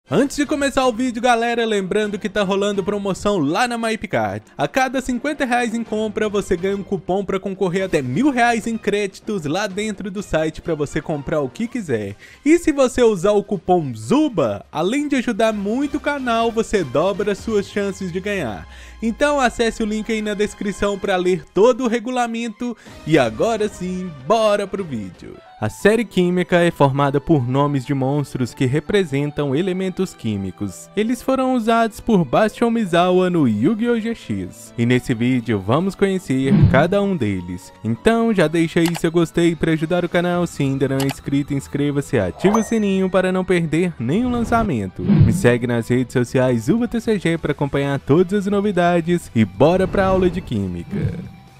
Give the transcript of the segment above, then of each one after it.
Antes de começar o vídeo, galera, lembrando que tá rolando promoção lá na MyPicard. A cada R$50 em compra, você ganha um cupom para concorrer até R$1000 em créditos lá dentro do site para você comprar o que quiser. E se você usar o cupom ZUBA, além de ajudar muito o canal, você dobra suas chances de ganhar. Então acesse o link aí na descrição para ler todo o regulamento. E agora sim, bora pro vídeo. A série química é formada por nomes de monstros que representam elementos químicos. Eles foram usados por Bastion Misawa no Yu-Gi-Oh! GX. E nesse vídeo vamos conhecer cada um deles. Então já deixa aí seu gostei para ajudar o canal. Se ainda não é inscrito, inscreva-se e ative o sininho para não perder nenhum lançamento. Me segue nas redes sociais ZubaTCG para acompanhar todas as novidades. E bora pra aula de química.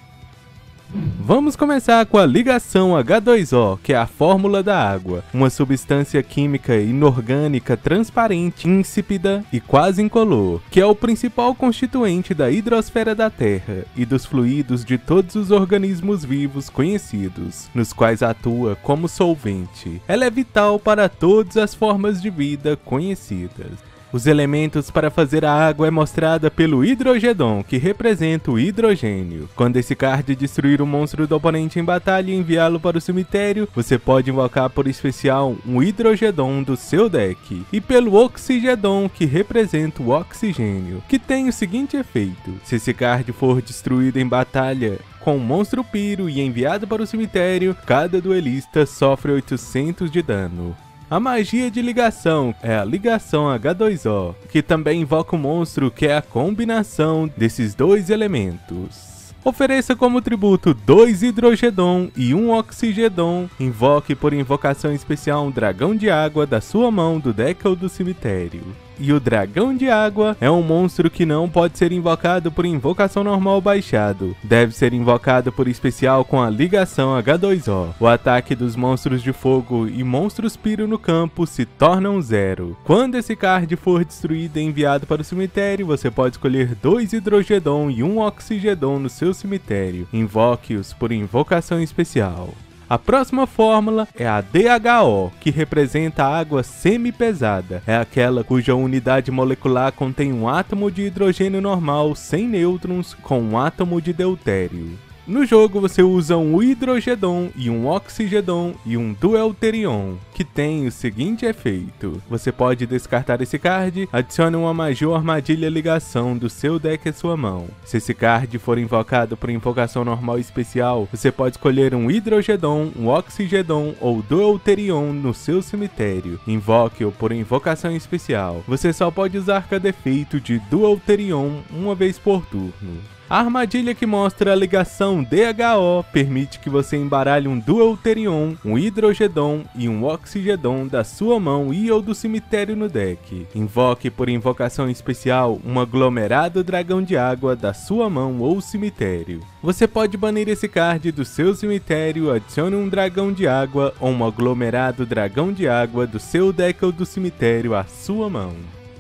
Vamos começar com a ligação H2O, que é a fórmula da água, uma substância química inorgânica transparente, insípida e quase incolor, que é o principal constituinte da hidrosfera da Terra e dos fluidos de todos os organismos vivos conhecidos, nos quais atua como solvente. Ela é vital para todas as formas de vida conhecidas. Os elementos para fazer a água é mostrada pelo Hidrogedon, que representa o hidrogênio. Quando esse card destruir o monstro do oponente em batalha e enviá-lo para o cemitério, você pode invocar por especial um Hidrogedon do seu deck. E pelo Oxigedon, que representa o oxigênio, que tem o seguinte efeito: se esse card for destruído em batalha com um monstro piro e enviado para o cemitério, cada duelista sofre 800 de dano. A magia de ligação é a ligação H2O, que também invoca um monstro que é a combinação desses dois elementos. Ofereça como tributo 2 Hidrogedon e 1 Oxigedon. Invoque por invocação especial um dragão de água da sua mão, do deck ou do cemitério. E o dragão de água é um monstro que não pode ser invocado por invocação normal baixado. Deve ser invocado por especial com a ligação H2O. O ataque dos monstros de fogo e monstros piro no campo se tornam 0. Quando esse card for destruído e enviado para o cemitério, você pode escolher 2 Hidrogedon e 1 Oxigedon no seu cemitério. Invoque-os por invocação especial. A próxima fórmula é a DHO, que representa a água semi-pesada. É aquela cuja unidade molecular contém um átomo de hidrogênio normal sem nêutrons com um átomo de deutério. No jogo você usa um Hidrogedon e um Oxigedon e um Deuterion, que tem o seguinte efeito: você pode descartar esse card, adicione uma magia ou armadilha ligação do seu deck à sua mão. Se esse card for invocado por invocação normal especial, você pode escolher um Hidrogedon, um Oxigedon ou Deuterion no seu cemitério. Invoque-o por invocação especial. Você só pode usar cada efeito de Deuterion uma vez por turno. A armadilha que mostra a ligação DHO permite que você embaralhe um Deuterion, um Hidrogedon e um Oxigedon da sua mão e ou do cemitério no deck. Invoque por invocação especial um aglomerado dragão de água da sua mão ou cemitério. Você pode banir esse card do seu cemitério, adicione um dragão de água ou um aglomerado dragão de água do seu deck ou do cemitério à sua mão.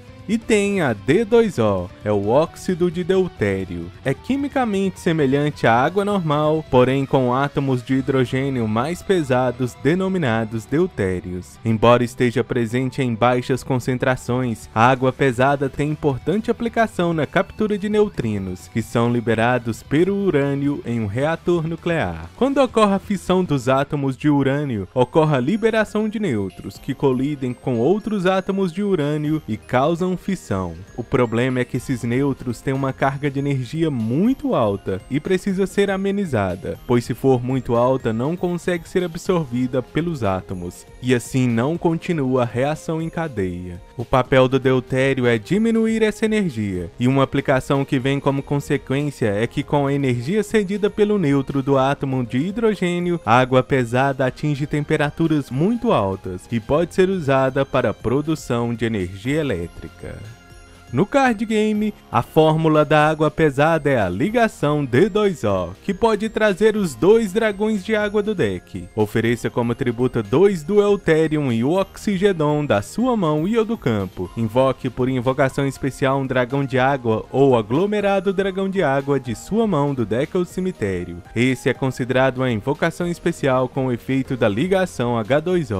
E tem a D2O, é o óxido de deutério. É quimicamente semelhante à água normal, porém com átomos de hidrogênio mais pesados denominados deutérios. Embora esteja presente em baixas concentrações, a água pesada tem importante aplicação na captura de neutrinos, que são liberados pelo urânio em um reator nuclear. Quando ocorre a fissão dos átomos de urânio, ocorre a liberação de nêutrons, que colidem com outros átomos de urânio e causam fissão. O problema é que esses nêutrons têm uma carga de energia muito alta e precisa ser amenizada, pois se for muito alta não consegue ser absorvida pelos átomos, e assim não continua a reação em cadeia. O papel do deutério é diminuir essa energia, e uma aplicação que vem como consequência é que com a energia cedida pelo nêutron do átomo de hidrogênio, a água pesada atinge temperaturas muito altas e pode ser usada para a produção de energia elétrica. No card game, a fórmula da água pesada é a ligação D2O, que pode trazer os 2 dragões de água do deck. Ofereça como tributo 2 Deuterium e o Oxigedon da sua mão e ou do campo. Invoque por invocação especial um dragão de água ou aglomerado dragão de água de sua mão do deck ou cemitério. Esse é considerado uma invocação especial com o efeito da ligação H2O.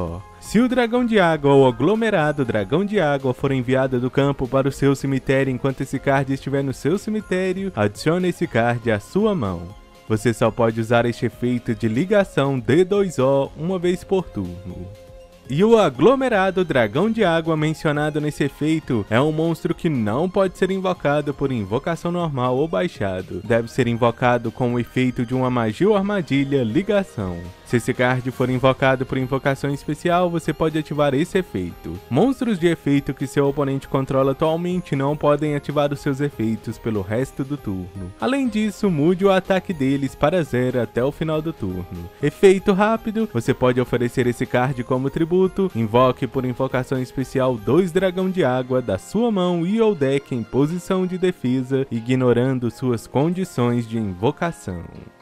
Se o dragão de água ou aglomerado dragão de água for enviado do campo para o seu cemitério enquanto esse card estiver no seu cemitério, adicione esse card à sua mão. Você só pode usar este efeito de ligação D2O uma vez por turno. E o aglomerado dragão de água mencionado nesse efeito é um monstro que não pode ser invocado por invocação normal ou baixado. Deve ser invocado com o efeito de uma magia ou armadilha ligação. Se esse card for invocado por invocação especial, você pode ativar esse efeito. Monstros de efeito que seu oponente controla atualmente não podem ativar os seus efeitos pelo resto do turno. Além disso, mude o ataque deles para 0 até o final do turno. Efeito rápido, você pode oferecer esse card como tributo, invoque por invocação especial 2 dragão de água da sua mão e ou deck em posição de defesa, ignorando suas condições de invocação.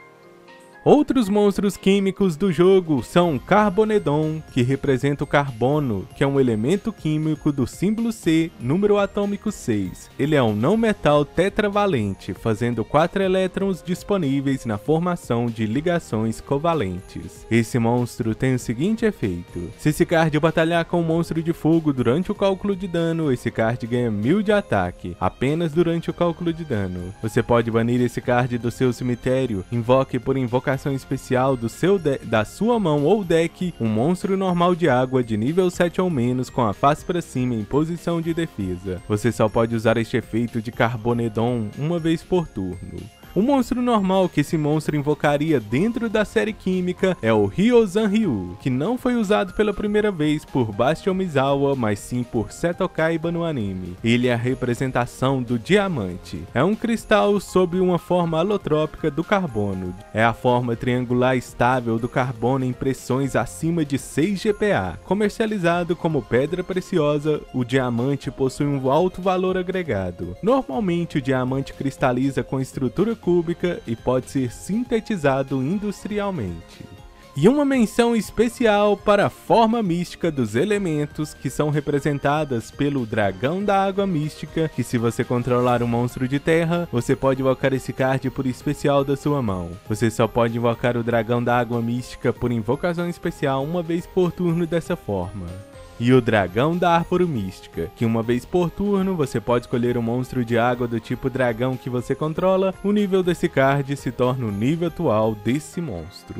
Outros monstros químicos do jogo são Carbonedon, que representa o carbono, que é um elemento químico do símbolo C, número atômico 6. Ele é um não-metal tetravalente, fazendo 4 elétrons disponíveis na formação de ligações covalentes. Esse monstro tem o seguinte efeito: se esse card batalhar com um monstro de fogo durante o cálculo de dano, esse card ganha 1000 de ataque, apenas durante o cálculo de dano. Você pode banir esse card do seu cemitério, invoque por invocação especial da sua mão ou deck um monstro normal de água de nível 7 ou menos com a face para cima em posição de defesa. Você só pode usar este efeito de Carbonedon uma vez por turno. O monstro normal que esse monstro invocaria dentro da série química é o Ryozan Ryu, que não foi usado pela primeira vez por Bastion Misawa, mas sim por Seto Kaiba no anime. Ele é a representação do diamante. É um cristal sob uma forma alotrópica do carbono. É a forma triangular estável do carbono em pressões acima de 6 GPa. Comercializado como pedra preciosa, o diamante possui um alto valor agregado. Normalmente o diamante cristaliza com estrutura cúbica e pode ser sintetizado industrialmente. E uma menção especial para a forma mística dos elementos, que são representadas pelo dragão da água mística, que se você controlar um monstro de terra, você pode invocar esse card por especial da sua mão. Você só pode invocar o dragão da água mística por invocação especial uma vez por turno dessa forma. E o dragão da árvore mística, que uma vez por turno você pode escolher um monstro de água do tipo dragão que você controla, o nível desse card se torna o nível atual desse monstro.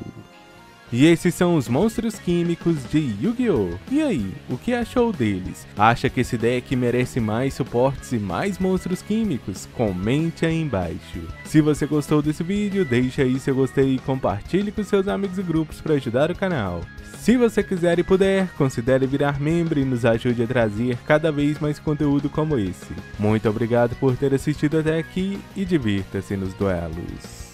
E esses são os monstros químicos de Yu-Gi-Oh! E aí, o que achou deles? Acha que esse deck merece mais suportes e mais monstros químicos? Comente aí embaixo. Se você gostou desse vídeo, deixe aí seu gostei e compartilhe com seus amigos e grupos para ajudar o canal. Se você quiser e puder, considere virar membro e nos ajude a trazer cada vez mais conteúdo como esse. Muito obrigado por ter assistido até aqui e divirta-se nos duelos.